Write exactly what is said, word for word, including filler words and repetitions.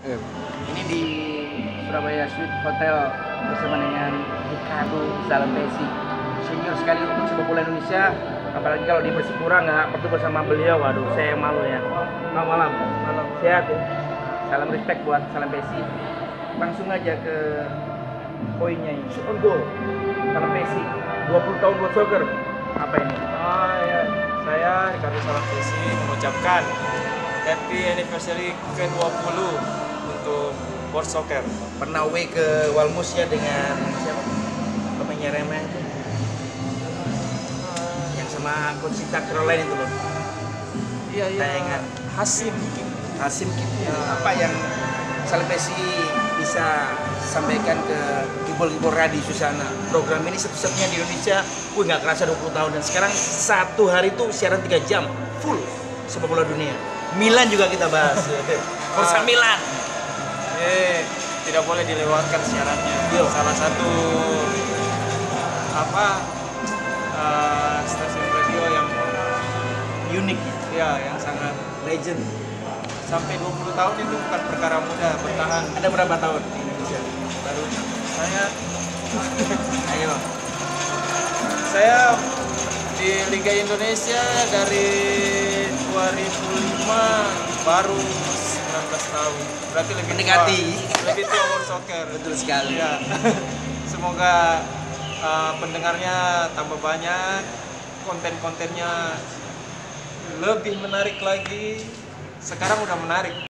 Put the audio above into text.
Eh, Ini di Surabaya Suite Hotel bersama dengan Ricardo Salampessy, senior sekali untuk sepak bola Indonesia. Apalagi kalau di Persipura nggak bertemu sama beliau, waduh saya yang malu ya. Selamat malam, malam sehat ya. Salam respect buat Salampessy. Langsung aja ke poinnya ini. Shoot on goal. Salampessy, dua puluh tahun buat soccer. Apa ini? Ah ya, saya Ricardo Salampessy mengucapkan happy anniversary ke dua puluh untuk World Soccer. Pernah away ke Walmus ya dengan siapa? Pemainnya Rema itu. Yang sama Conchita Caroline itu loh. Iya iya. Tayangan Hasim. Hasim gitu. Ya. Apa yang Salampessy bisa sampaikan ke kibol-kibol radio Susana? Program ini satu-satunya di Indonesia. Wih nggak kerasa dua puluh tahun, dan sekarang satu hari itu siaran tiga jam full sepak bola dunia. Milan juga kita bahas. Forza Milan. Eh, tidak boleh dilewatkan siarannya. Yo. Salah satu apa uh, stasiun radio yang Unik, ya yang sangat legend. sampai dua puluh tahun itu bukan perkara mudah bertahan. Ada berapa tahun di Indonesia? Baru saya Ayo. saya di Liga Indonesia dari dua ribu lima baru sembilan belas tahun. Berarti lebih Mendekati. tua, lebih tua World Soccer. Betul sekali. Ya. Semoga uh, pendengarnya tambah banyak, konten-kontennya lebih menarik lagi. Sekarang udah menarik.